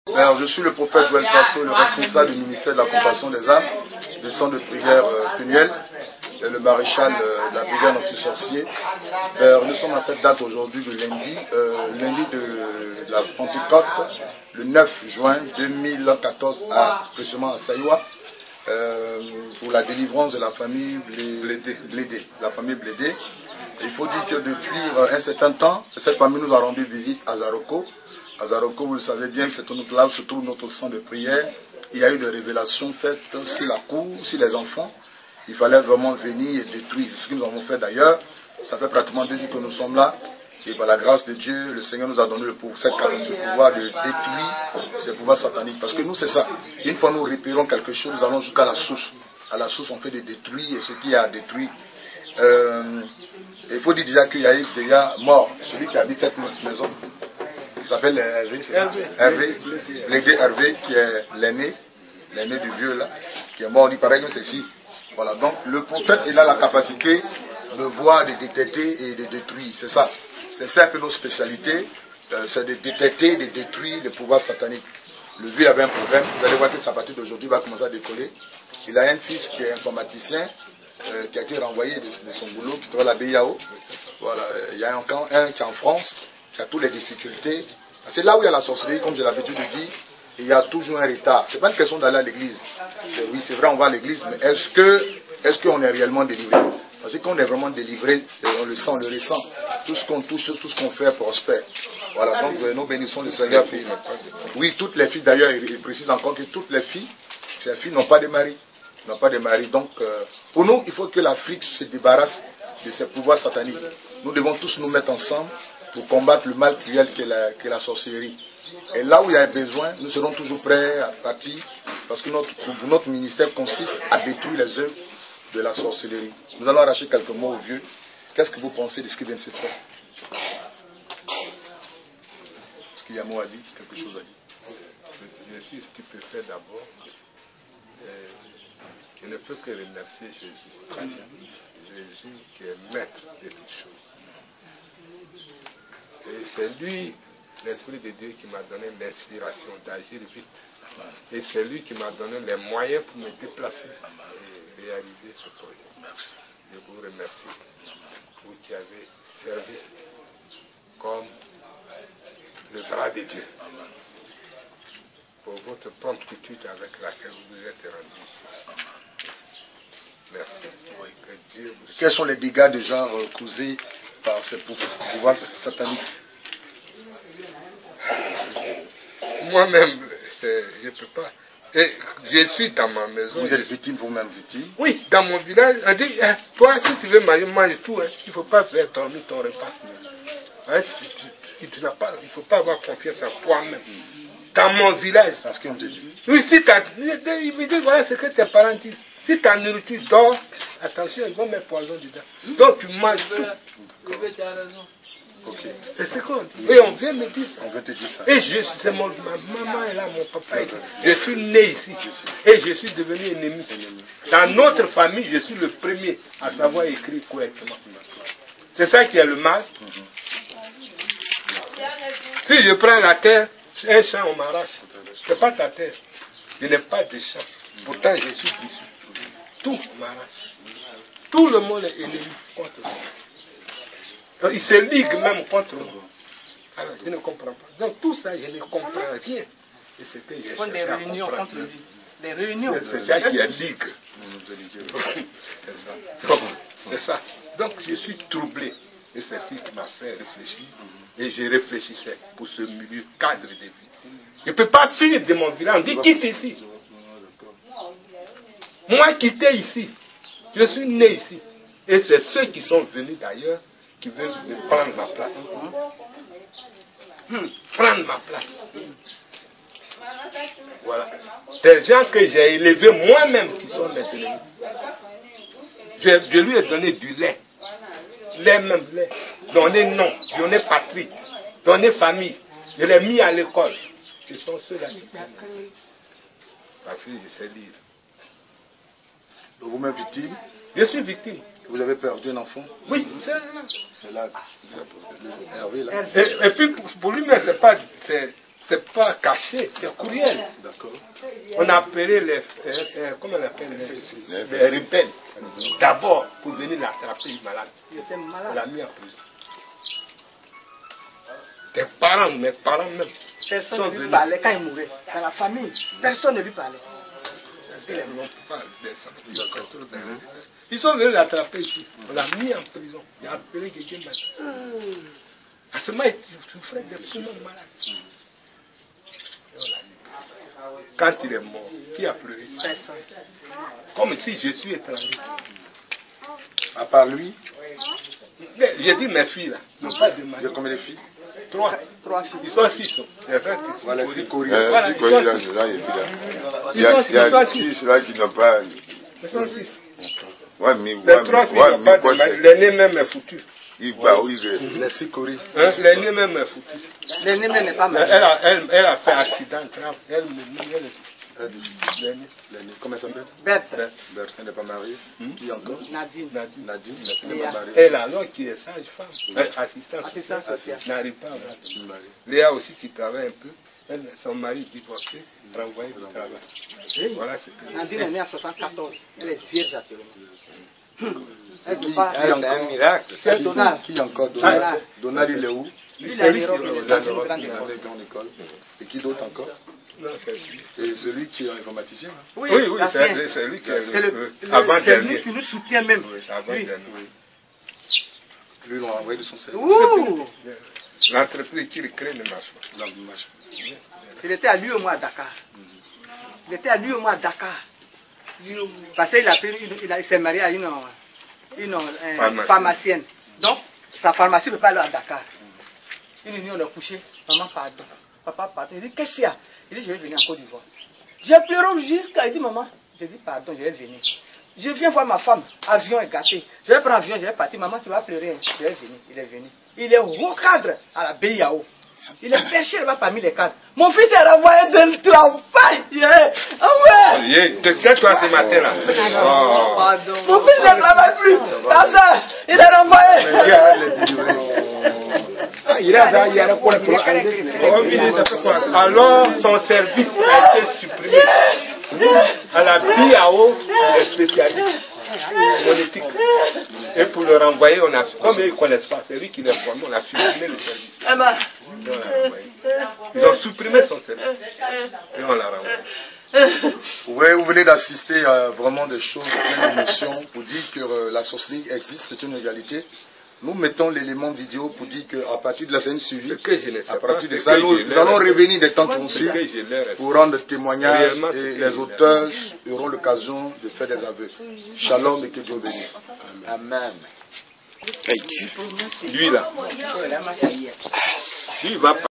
Alors, je suis le prophète Joël Crasso, le responsable du ministère de la Compassion des âmes, du centre de prière Peniel, et le maréchal de la brigade anti-sorcier. Nous sommes à cette date aujourd'hui, le lundi de la Pentecôte, le 9 juin 2014, précisément à Saïwa, pour la délivrance de la famille Blédé. La famille Blédé. Il faut dire que depuis un certain temps, cette famille nous a rendu visite à Zaroko. À Zaroko, vous le savez bien, c'est là où se trouve notre centre de prière. Il y a eu des révélations faites sur la cour, sur les enfants. Il fallait vraiment venir et détruire. C'est ce que nous avons fait d'ailleurs. Ça fait pratiquement 2 jours que nous sommes là. Et par la grâce de Dieu, le Seigneur nous a donné ce pouvoir de détruire ces pouvoirs sataniques. Parce que nous, c'est ça. Une fois nous repérons quelque chose, nous allons jusqu'à la source. À la source, on fait des détruire et ce qui a détruit. Il faut dire déjà qu'il y a eu déjà mort. Celui qui habite cette maison, il s'appelle Hervé, Blédé Hervé, qui est l'aîné du vieux là, qui est mort. Il paraît que c'est ici. Voilà, donc le prophète, il a la capacité de voir, de détecter et de détruire. C'est ça. C'est ça un peu nos spécialités. C'est de détecter et de détruire les pouvoirs sataniques. Le vieux avait un problème. Vous allez voir que sa partie d'aujourd'hui va commencer à décoller. Il a un fils qui est informaticien, qui a été renvoyé de son boulot, qui travaille à la BIAO. Voilà. Il y a encore un qui est en France, qui a toutes les difficultés. C'est là où il y a la sorcellerie, comme j'ai l'habitude de dire. Il y a toujours un retard. Ce n'est pas une question d'aller à l'église. Oui, c'est vrai, on va à l'église, mais est-ce qu'on est réellement délivré? Parce que quand on est vraiment délivré, on le sent, on le ressent. Tout ce qu'on touche, tout ce qu'on fait prospère. Voilà, donc nous bénissons le Seigneur. Oui, toutes les filles, d'ailleurs, il précise encore que toutes les filles, ces filles n'ont pas de mari. N'ont pas de mari. Donc, pour nous, il faut que l'Afrique se débarrasse de ces pouvoirs sataniques. Nous devons tous nous mettre ensemble pour combattre le mal cruel qu'est la sorcellerie. Et là où il y a besoin, nous serons toujours prêts à partir, parce que notre ministère consiste à détruire les œuvres de la sorcellerie. Nous allons arracher quelques mots au vieux. Qu'est-ce que vous pensez de ce qui vient de se faire? Est-ce qu'il y a un mot à dire? Quelque chose à dire? Je suis stupéfait d'abord. Je ne peux que remercier Jésus. Jésus qui est maître de toutes choses. Et c'est lui, l'Esprit de Dieu, qui m'a donné l'inspiration d'agir vite. Et c'est lui qui m'a donné les moyens pour me déplacer et réaliser ce projet. Merci. Je vous remercie. Vous qui avez servi comme le bras de Dieu. Pour votre promptitude avec laquelle vous vous êtes rendu ici. Merci. Oui. Que Dieu vous... Quels sont les dégâts de genre causés par ces pouvoirs sataniques? Moi-même, je ne peux pas. Et je suis dans ma maison. Vous êtes victime, vous-même victime? Oui, dans mon village, on dit, toi, si tu veux manger, mange tout. Hein. Il ne faut pas faire dormir ton repas. Hein, il ne faut pas avoir confiance en toi-même. Dans mon village. Parce qu'on te dit. Oui, si ils me disent, voilà ce que tes parents disent. Si ta nourriture dort, attention, ils vont mettre poison dedans. Donc tu manges tout. Okay. C'est ce qu'on dit. Et on vient me dire ça. On veut te dire ça. Et ma maman est là, mon papa est là. Je suis né ici. Et je suis devenu ennemi. Dans notre famille, je suis le premier à savoir écrire correctement. C'est ça qui est le mal. Si je prends la terre, un champ, on m'arrache. Ce n'est pas ta terre. Je n'ai pas de champ. Pourtant, je suis dessus. Tout m'arrache. Tout le monde est ennemi contre moi. Donc, ils se liguent même contre moi. Alors, je ne comprends pas. Donc, tout ça, je ne comprends rien. Et c'est que j'ai cherché des réunions contre lui. Des réunions. C'est ça qui est ligue. C'est ça. Donc, je suis troublé. Et c'est ce qui m'a fait réfléchir. Et je réfléchissais pour ce milieu cadre de vie. Je ne peux pas fuir de mon village. On dit quitte ici. Moi, quitter ici. Je suis né ici. Et c'est ceux qui sont venus d'ailleurs qui veulent prendre ma place. Prendre ma place. Voilà. Des gens que j'ai élevés moi-même qui sont mes ennemis. Je lui ai donné du lait. Lait même, lait. Donné nom, donné patrie, donné famille. Je l'ai mis à l'école. Ce sont ceux-là qui parce que je sais lire. Donc vous-même victime? Je suis victime. Vous avez perdu un enfant? Oui, c'est là. C'est là. Hervé là. Et puis pour lui-même, c'est pas. c'est pas caché, c'est courriel. D'accord. On a appelé les, comment on appelle les rebelles. D'abord, pour venir l'attraper, il est malade. Il était malade. On l'a mis en prison. Tes parents, mes parents même. Personne ne lui parlait quand il mourait. Dans la famille, personne ne lui parlait. Ils sont venus l'attraper ici. On l'a mis en prison. Il a appelé quelqu'un malade. À ce moment, il souffrait d'absolument malade. Et on l'a mis. Quand il est mort, qui a pleuré? Personne. Comme si je suis étranger. À part lui, J'ai dit mes filles là, n'ont pas de mari. j'ai combien de filles? 3. filles. Ils sont 6. Les frères qui sont Voilà, Cori. c'est Cori. Voilà, C'est quoi, ils là, sont six. là, et puis là. Ils sont six. 6 là qui n'ont pas. Ils sont 6. Ouais, mais, Les 3 filles n'ont pas de mari. L'aîné même est foutu. il va où il veut. Les 6 Cori. Hein? L'aîné même est foutu. L'aîné n'est pas malade. Elle a fait accident grave. Elle l'aîné. L'aîné. Comment elle s'appelle? Bête. Bertin n'est pas marié. Qui encore? Nadine. Nadine n'est pas mariée. Elle alors qui est sage-femme. Assistante sociale. N'arrive pas à avoir. Mariée. Léa aussi qui travaille un peu. Elle, son mari divorcé, renvoyé du travail. Voilà ce que Nadine est née en 74. Elle est vierge actuellement. Elle Qui ne pas. est encore? C'est Donald. Qui encore? Donald. Donald, il est où? Lui, il a Celui qui Europe, est il est Dans dans une l'Europe, grande il est dans école. une grande école. Et qui d'autre encore? non, c'est lui. Et celui qui est informaticien. Hein? Oui, la c'est fin. c'est lui qui C'est est le, avant c'est lui dernier. qui nous soutient même. Oui, avant Lui. dernier. Lui, ils l'ont envoyé de son service. Ouh. L'entreprise qui le crée ne marche pas. Là, il marche. Il était à lui au mois à Dakar. Il était à lui au mois à Dakar. Parce qu'il a pris, il s'est marié à une pharmacienne. Donc, sa pharmacie ne peut pas aller à Dakar. Une nuit, on a couché. Maman, pardon. Papa, pardon. Il dit, qu'est-ce qu'il y a? Il dit, je vais venir en Côte d'Ivoire. J'ai pleuré jusqu'à. Il dit, maman, j'ai dit, pardon, je vais venir. Je viens voir ma femme. Avion est gâté. Je vais prendre avion, je vais partir. Maman, tu vas pleurer. Je vais venir. Il est venu. Il est haut cadre à la BIAO. Il est perché là-bas parmi les cadres. Mon fils est renvoyé de travail. Ah ouais! Tais-toi ce matin-là. Oh. Mon fils ne travaille plus. Ta soeur, il est renvoyé. Alors, son service a été supprimé. À la BIAO, il est spécialiste monétique. Et pour le renvoyer, on a, comme ils ne connaissent pas, c'est lui qui l'a formé, on a supprimé le service. Ils ont supprimé son service. Et on l'a renvoyé. Vous venez d'assister à vraiment des choses pleines d'émotions pour dire que la sorcellerie existe, c'est une réalité. Nous mettons l'élément vidéo pour dire qu'à partir de la scène suivie, à partir de ça, nous allons revenir des temps qui vont suivre pour rendre témoignage et les auteurs auront l'occasion de faire des aveux. Shalom et que Dieu bénisse. Amen. Lui là, lui il va